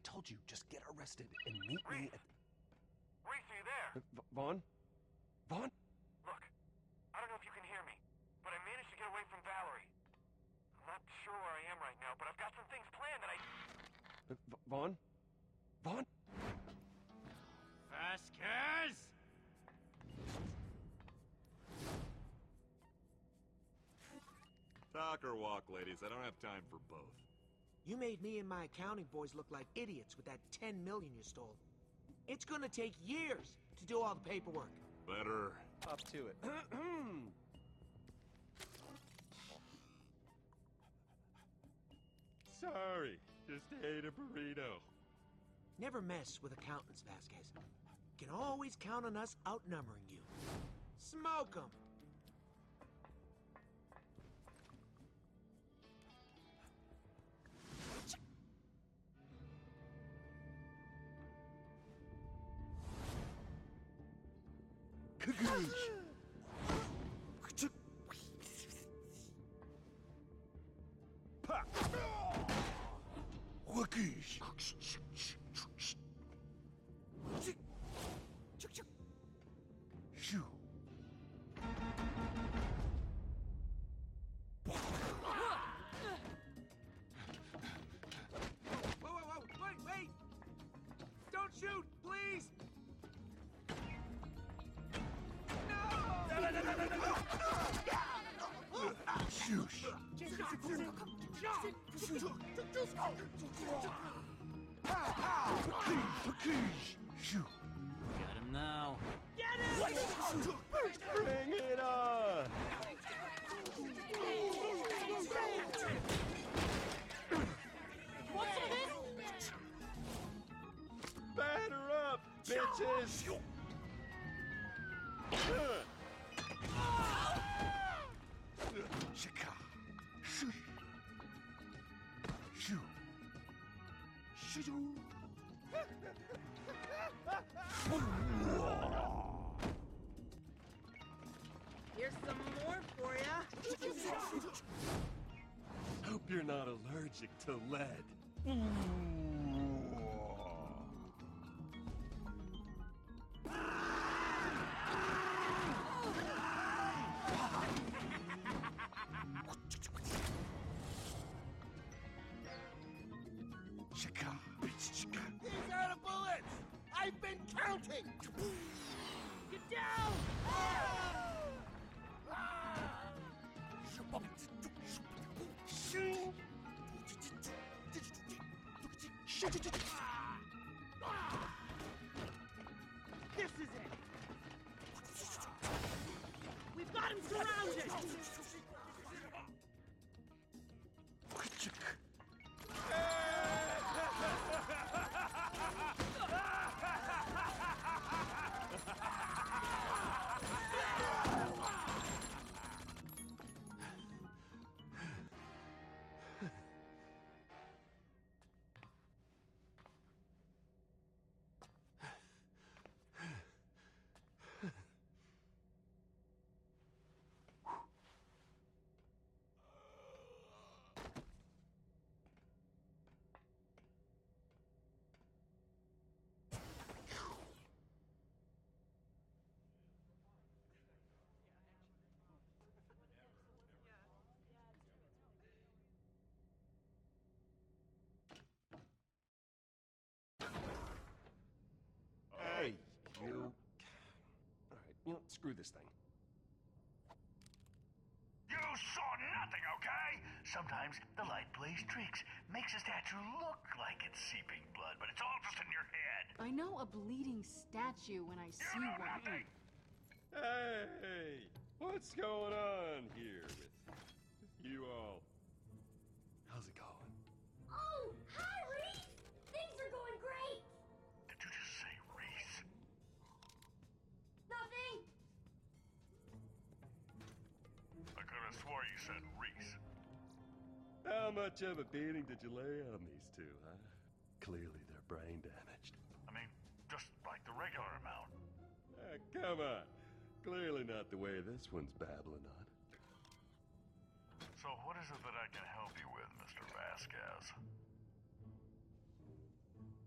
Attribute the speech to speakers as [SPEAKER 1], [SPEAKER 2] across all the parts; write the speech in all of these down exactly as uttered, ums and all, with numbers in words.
[SPEAKER 1] told you, just get arrested and meet me at...
[SPEAKER 2] Rhys, are you there?
[SPEAKER 1] Uh, V Vaughn? Vaughn?
[SPEAKER 2] Look, I don't know if you can hear me, but I managed to get away from Valerie. I'm not sure where I am right now, but I've got some things planned that I...
[SPEAKER 1] Uh, V Vaughn? Vaughn?
[SPEAKER 3] Vasquez!
[SPEAKER 4] Talk or walk, ladies. I don't have time for both.
[SPEAKER 5] You made me and my accounting boys look like idiots with that ten million you stole. It's gonna take years to do all the paperwork.
[SPEAKER 4] Better.
[SPEAKER 1] Up to it.
[SPEAKER 3] Sorry, just ate a burrito.
[SPEAKER 5] Never mess with accountants, Vasquez. Can always count on us outnumbering you. Smoke 'em! Whoa, whoa, whoa! Wait, wait! Don't shoot, please!
[SPEAKER 3] Got him now.
[SPEAKER 5] Get him!
[SPEAKER 1] Bring it on!
[SPEAKER 6] What's this?
[SPEAKER 1] Batter up, bitches! Shaka! Shoo! Shoo! Shoo!
[SPEAKER 6] Here's some more for ya.
[SPEAKER 1] Hope you're not allergic to lead.
[SPEAKER 5] He's out of bullets! I've been counting!
[SPEAKER 6] Get down! This is it! We've got him surrounded!
[SPEAKER 1] Hey, you... Alright, you know, screw this thing.
[SPEAKER 7] You saw nothing, okay? Sometimes the light plays tricks, makes a statue look like it's seeping blood, but it's all just in your head.
[SPEAKER 8] I know a bleeding statue when I see
[SPEAKER 7] You know
[SPEAKER 8] one.
[SPEAKER 7] nothing!
[SPEAKER 3] Hey, what's going on here with, with you all?
[SPEAKER 1] How's it going?
[SPEAKER 9] Oh, hi, Rhys! Things are going great!
[SPEAKER 7] Did you just say Rhys?
[SPEAKER 9] Nothing!
[SPEAKER 7] I could have swore you said Rhys.
[SPEAKER 3] How much of a beating did you lay on these two, huh? Clearly they're brain damaged.
[SPEAKER 7] I mean, just like the regular amount.
[SPEAKER 3] Ah, come on. Clearly not the way this one's babbling on.
[SPEAKER 7] So what is it that I can help you with, Mister Vasquez?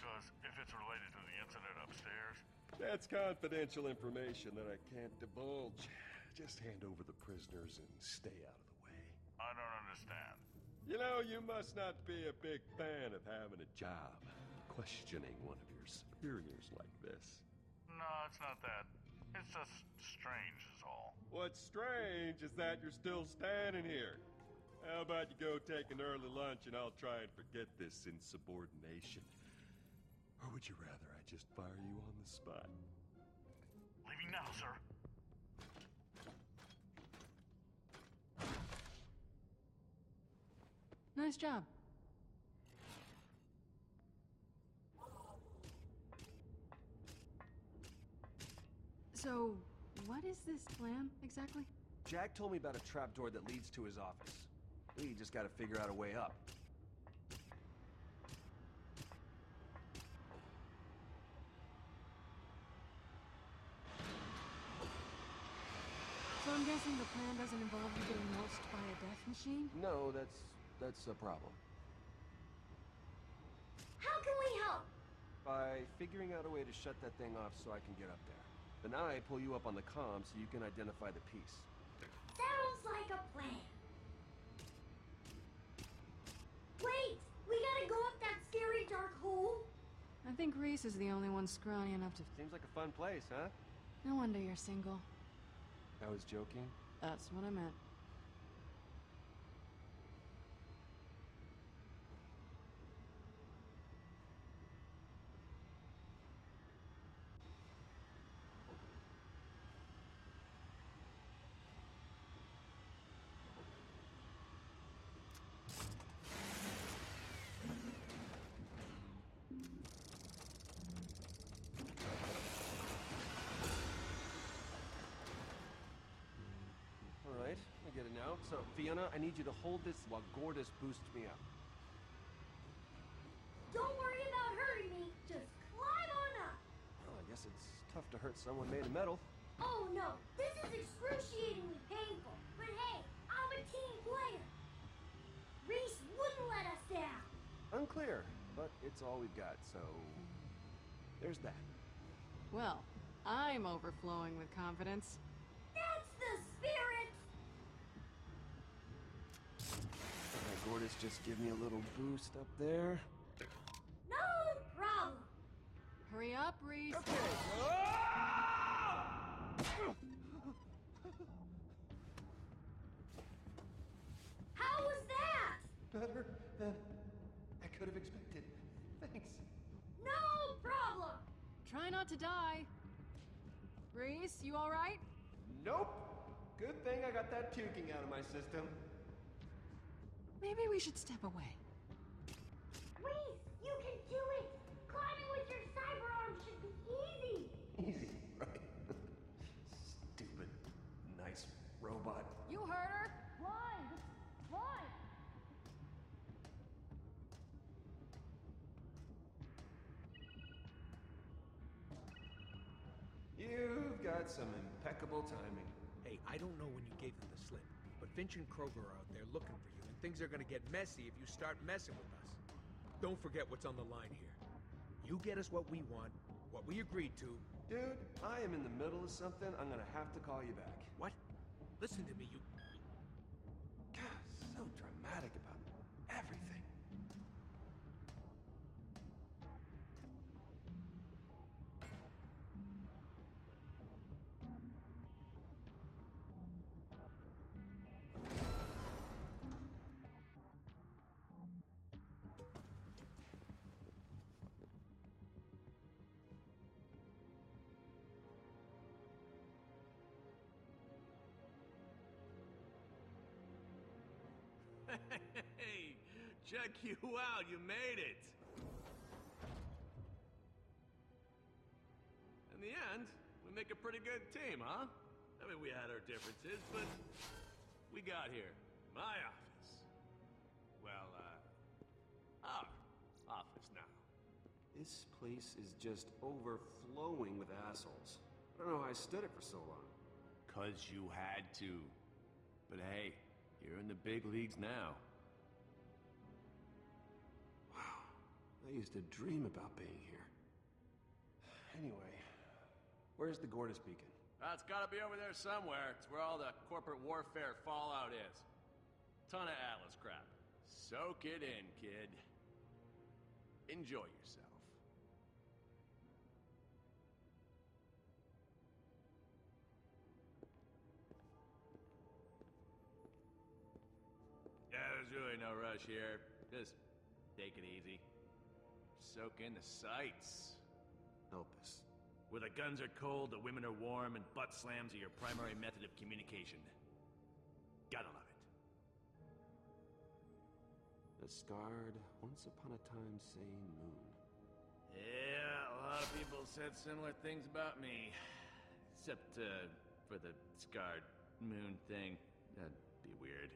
[SPEAKER 7] Because if it's related to the incident upstairs...
[SPEAKER 3] That's confidential information that I can't divulge. Just hand over the prisoners and stay out of the way.
[SPEAKER 7] I don't understand.
[SPEAKER 3] You know, you must not be a big fan of having a job, questioning one of your superiors like this.
[SPEAKER 7] No, it's not that. It's just strange is all.
[SPEAKER 3] What's strange is that you're still standing here. How about you go take an early lunch and I'll try and forget this insubordination? Or would you rather I just fire you on the spot?
[SPEAKER 7] Leaving now, sir.
[SPEAKER 8] Nice job. So, what is this plan, exactly?
[SPEAKER 1] Jack told me about a trapdoor that leads to his office. We just gotta figure out a way up.
[SPEAKER 8] So I'm guessing the plan doesn't involve you getting mulched by a death machine?
[SPEAKER 1] No, that's... that's a problem.
[SPEAKER 9] How can we help?
[SPEAKER 1] By figuring out a way to shut that thing off so I can get up there. Then I pull you up on the comm so you can identify the piece.
[SPEAKER 9] Sounds like a plan. Wait! We gotta go up that scary dark hole?
[SPEAKER 8] I think Rhys is the only one scrawny enough to...
[SPEAKER 1] Seems like a fun place, huh?
[SPEAKER 8] No wonder you're single.
[SPEAKER 1] I was joking.
[SPEAKER 8] That's what I meant.
[SPEAKER 1] Alright, I get it now. So, Fiona, I need you to hold this while Gordis boosts me up.
[SPEAKER 9] Don't worry about hurting me. Just climb on up.
[SPEAKER 1] Well, I guess it's tough to hurt someone made of metal.
[SPEAKER 9] Oh no, this is excruciatingly painful. But hey, I'm a team player. Rhys wouldn't let us down.
[SPEAKER 1] Unclear, but it's all we've got, so... there's that.
[SPEAKER 8] Well, I'm overflowing with confidence.
[SPEAKER 9] That's the spirit.
[SPEAKER 1] Alright, Gordis, just give me a little boost up there.
[SPEAKER 9] No problem.
[SPEAKER 8] Hurry up, Rhys.
[SPEAKER 9] How was that?
[SPEAKER 1] Better than I could have expected. Thanks.
[SPEAKER 9] No problem.
[SPEAKER 8] Try not to die. Rhys, you alright?
[SPEAKER 1] Nope. Good thing I got that puking out of my system.
[SPEAKER 8] Maybe we should step away.
[SPEAKER 9] Rhys, you can do it. Climbing with your cyber arm should be easy.
[SPEAKER 1] Easy, right? Stupid, nice robot.
[SPEAKER 8] You heard her.
[SPEAKER 9] Climb. Climb.
[SPEAKER 1] You've got some impeccable timing.
[SPEAKER 5] Hey, I don't know when you gave them the slip, but Finch and Kroger are out there looking for you, and things are gonna get messy if you start messing with us. Don't forget what's on the line here. You get us what we want, what we agreed to.
[SPEAKER 1] Dude, I am in the middle of something. I'm gonna have to call you back.
[SPEAKER 5] What? Listen to me, you...
[SPEAKER 1] God, so dramatic about everything.
[SPEAKER 3] Hey, check you out, you made it! In the end, we make a pretty good team, huh? I mean, we had our differences, but we got here. My office. Well, uh, our office now.
[SPEAKER 1] This place is just overflowing with assholes. I don't know how I stood it for so long.
[SPEAKER 3] Cause you had to. But hey, you're in the big leagues now.
[SPEAKER 1] Wow, I used to dream about being here. Anyway, where's the Gortys beacon?
[SPEAKER 3] Uh, it's gotta be over there somewhere. It's where all the corporate warfare fallout is. Ton of Atlas crap. Soak it in, kid. Enjoy yourself. Yeah, there's really no rush here. Just take it easy. Soak in the sights.
[SPEAKER 1] Help us.
[SPEAKER 3] Where the guns are cold, the women are warm, and butt slams are your primary method of communication. Gotta love it.
[SPEAKER 1] The scarred, once upon a time sane moon.
[SPEAKER 3] Yeah, a lot of people said similar things about me. Except, uh, for the scarred moon thing. That'd be weird.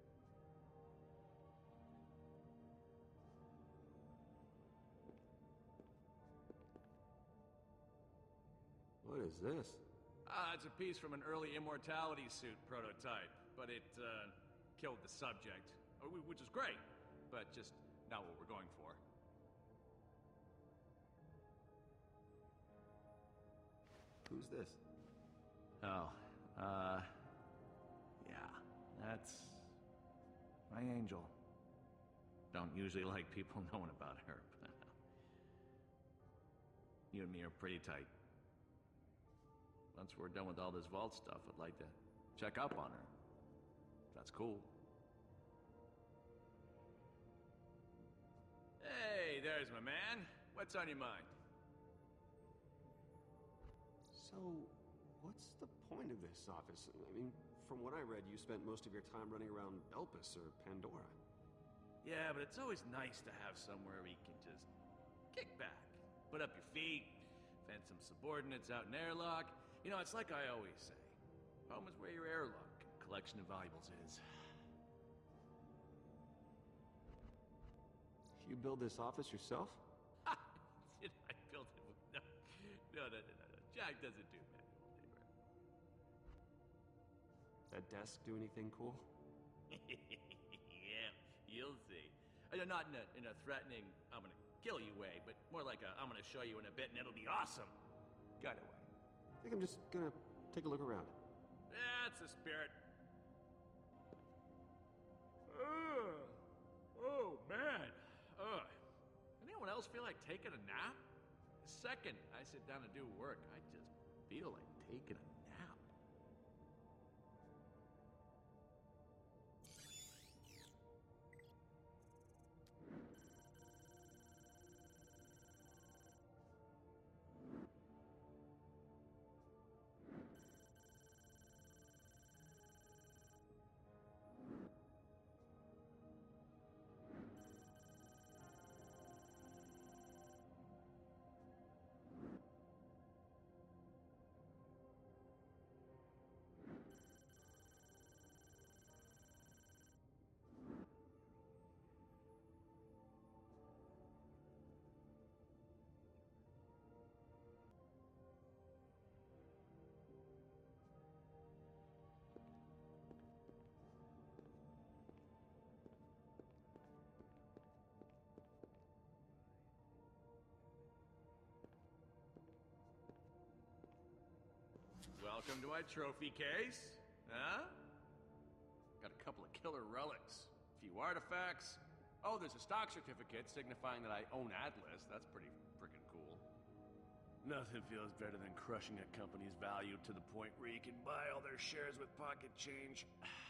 [SPEAKER 1] What is this?
[SPEAKER 3] Ah, it's a piece from an early immortality suit prototype, but it, uh, killed the subject. uh, Which is great, but just not what we're going for.
[SPEAKER 1] Who's this?
[SPEAKER 3] Oh, uh... yeah, that's... my angel. Don't usually like people knowing about her, but... you and me are pretty tight. Once we're done with all this vault stuff, I'd like to check up on her. That's cool. Hey, there's my man. What's on your mind?
[SPEAKER 1] So, what's the point of this office? I mean, from what I read, you spent most of your time running around Elpis or Pandora.
[SPEAKER 3] Yeah, but it's always nice to have somewhere where you can just kick back, put up your feet, fend some subordinates out in airlock. You know, it's like I always say, home is where your airlock collection of valuables is.
[SPEAKER 1] You build this office yourself?
[SPEAKER 3] Did I build it? No, no, no, no, no. Jack doesn't do that.
[SPEAKER 1] That desk do anything cool?
[SPEAKER 3] Yeah, you'll see. Uh, Not in a, in a threatening, I'm gonna kill you way, but more like a, I'm gonna show you in a bit and it'll be awesome kind of way.
[SPEAKER 1] I think I'm just gonna take a look around.
[SPEAKER 3] That's the spirit. Uh, oh, man. Uh, anyone else feel like taking a nap? The second I sit down to do work, I just feel like taking a nap. Welcome to my trophy case. Huh? Got a couple of killer relics, a few artifacts. Oh, there's a stock certificate signifying that I own Atlas. That's pretty freaking cool. Nothing feels better than crushing a company's value to the point where you can buy all their shares with pocket change.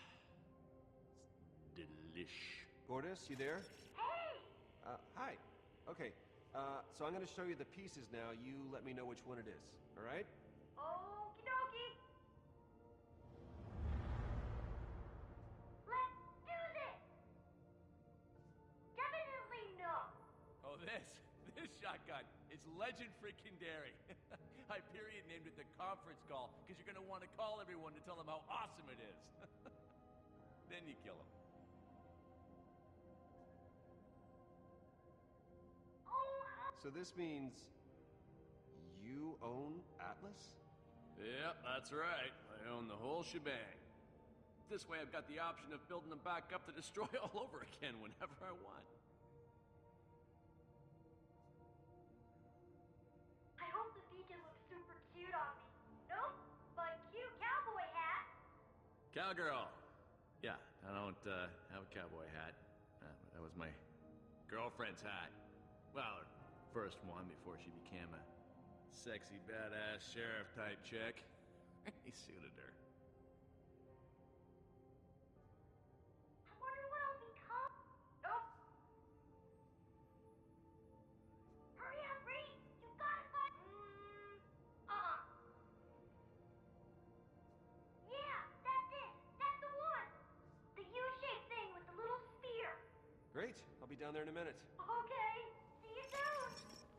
[SPEAKER 3] Delish.
[SPEAKER 1] Gortys, you there?
[SPEAKER 9] Hey!
[SPEAKER 1] Uh, hi. Okay, uh, so I'm gonna show you the pieces now. You let me know which one it is, all right?
[SPEAKER 9] Okie dokie. Let's do this. Definitely no.
[SPEAKER 3] Oh, this? This shotgun is legend freaking dairy. Hyperion named it the conference call because you're gonna want to call everyone to tell them how awesome it is. Then you kill them.
[SPEAKER 1] So this means you own Atlas?
[SPEAKER 3] Yep, that's right. I own the whole shebang. This way I've got the option of building them back up to destroy all over again whenever I want. Cowgirl. Yeah, I don't uh, have a cowboy hat. Uh, that was my girlfriend's hat. Well, her first one before she became a sexy, badass sheriff-type chick. He suited her.
[SPEAKER 9] I wonder what I'll become. Nope. Hurry up, Rhys. You gotta find. Mm, uh-uh. Yeah, that's it. That's the one. The U-shaped thing with the little sphere.
[SPEAKER 1] Great. I'll be down there in a minute.
[SPEAKER 9] Okay. See you soon.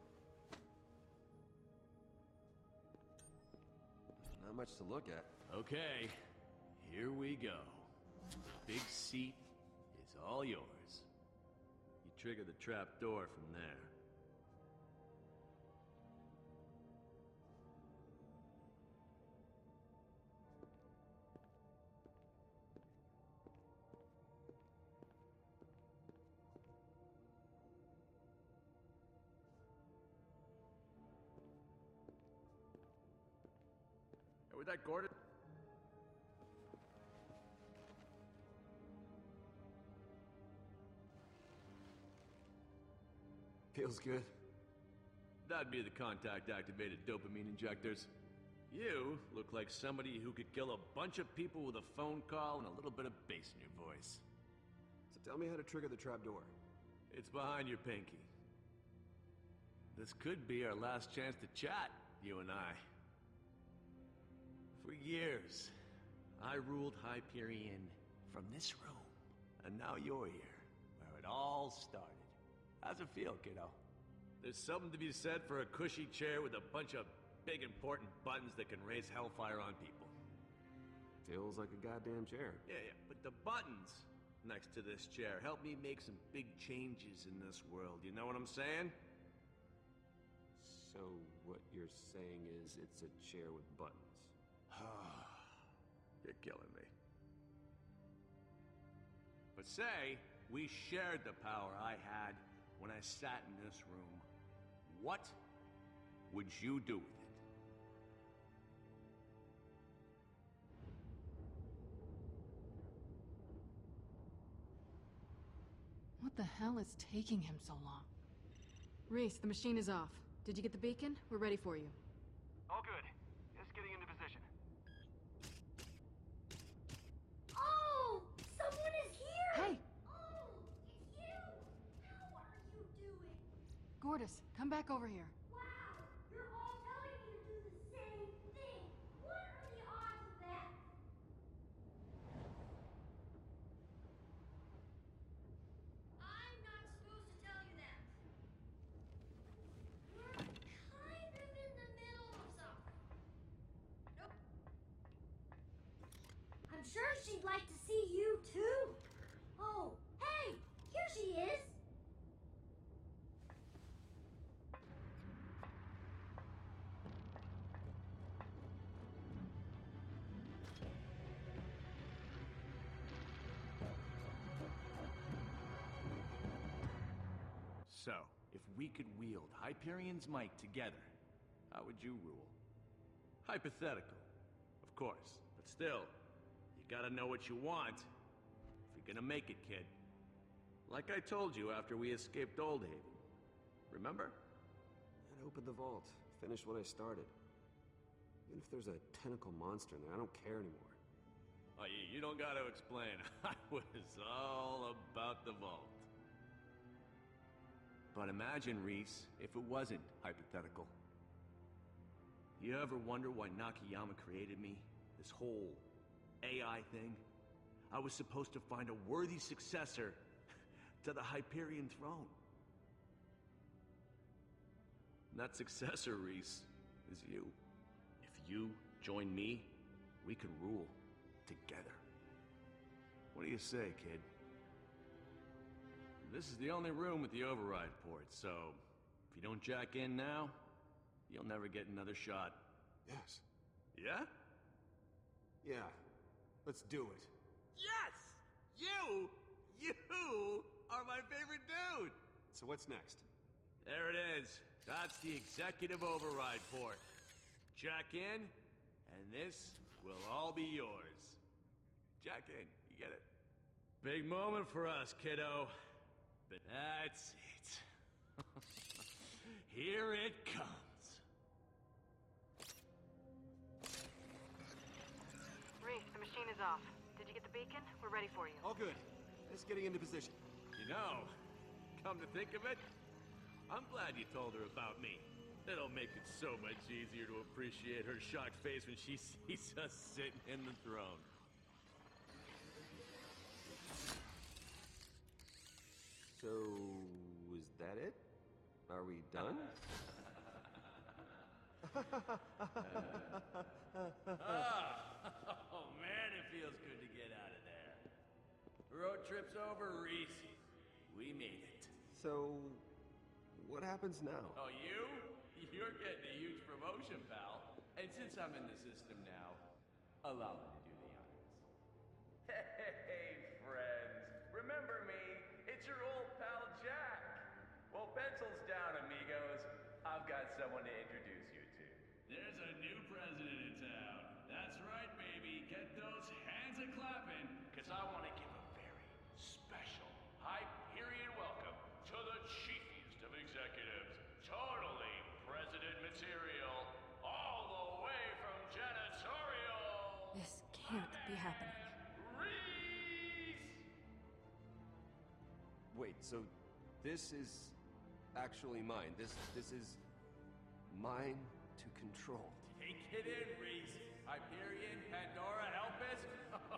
[SPEAKER 1] Not much to look at.
[SPEAKER 3] Okay, here we go. Big seat is all yours. You trigger the trap door from there. Hey, was that Gordon?
[SPEAKER 1] Feels good.
[SPEAKER 3] That'd be the contact-activated dopamine injectors. You look like somebody who could kill a bunch of people with a phone call and a little bit of bass in your voice.
[SPEAKER 1] So tell me how to trigger the trapdoor.
[SPEAKER 3] It's behind your pinky. This could be our last chance to chat, you and I. For years, I ruled Hyperion from this room. And now you're here, where it all started. How's it feel, kiddo? There's something to be said for a cushy chair with a bunch of big important buttons that can raise hellfire on people.
[SPEAKER 1] Feels like a goddamn chair.
[SPEAKER 3] Yeah, yeah, but the buttons next to this chair help me make some big changes in this world. You know what I'm saying?
[SPEAKER 1] So what you're saying is it's a chair with buttons.
[SPEAKER 3] You're killing me. But say we shared the power I had when I sat in this room. What would you do with it?
[SPEAKER 8] What the hell is taking him so long? Rhys, the machine is off. Did you get the beacon? We're ready for you.
[SPEAKER 2] All good. Just getting into position.
[SPEAKER 9] Oh, someone is here.
[SPEAKER 8] Hey!
[SPEAKER 9] Oh, it's you. How are you doing?
[SPEAKER 8] Gordis, come back over here.
[SPEAKER 9] Wow, you're all telling me to do the same thing. What are the odds of that? I'm not supposed to tell you that. We're kind of in the middle of something. Nope. I'm sure she'd like to see you too. Oh, hey, here she is.
[SPEAKER 3] So, if we could wield Hyperion's might together, how would you rule? Hypothetical, of course, but still, you gotta know what you want if you're gonna make it, kid. Like I told you after we escaped Old Haven. Remember?
[SPEAKER 1] I'd open the vault, finish what I started. Even if there's a tentacle monster in there, I don't care anymore.
[SPEAKER 3] Oh, you, you don't gotta explain. I was all about the vault. But imagine, Rhys, if it wasn't hypothetical. You ever wonder why Nakayama created me? This whole A I thing? I was supposed to find a worthy successor to the Hyperion throne. And that successor, Rhys, is you. If you join me, we can rule together. What do you say, kid? This is the only room with the override port, so if you don't jack in now, you'll never get another shot.
[SPEAKER 1] Yes.
[SPEAKER 3] Yeah?
[SPEAKER 1] Yeah. Let's do it.
[SPEAKER 3] Yes! You! You are my favorite dude!
[SPEAKER 1] So what's next?
[SPEAKER 3] There it is. That's the executive override port. Jack in, and this will all be yours. Jack in. You get it? Big moment for us, kiddo. But that's it. Here it comes.
[SPEAKER 8] Rhys, the machine is off. Did you get the beacon? We're ready for you.
[SPEAKER 1] All good. Just getting into position.
[SPEAKER 3] You know, come to think of it, I'm glad you told her about me. It'll make it so much easier to appreciate her shocked face when she sees us sitting in the throne.
[SPEAKER 1] So, was that it? Are we done?
[SPEAKER 3] Oh man, it feels good to get out of there. Road trip's over, Rhys. We made it.
[SPEAKER 1] So, what happens now?
[SPEAKER 3] Oh, you? You're getting a huge promotion, pal. And since I'm in the system now, allow me to do the honors. Hey, friends. Remember me? It's your old pal, Jack. Well, pencils down, amigos. I've got someone to introduce you to.
[SPEAKER 10] There's a new president in town. That's right, baby. Get those hands a-clapping, because I want to give a very special Hyperion welcome to the chiefiest of executives. Totally president material, all the way from janitorial.
[SPEAKER 8] This can't be happening.
[SPEAKER 10] Rhys!
[SPEAKER 1] Wait, so this is actually mine. This this is mine to control.
[SPEAKER 3] Take it in, Rhys. Hyperion, Pandora, help us.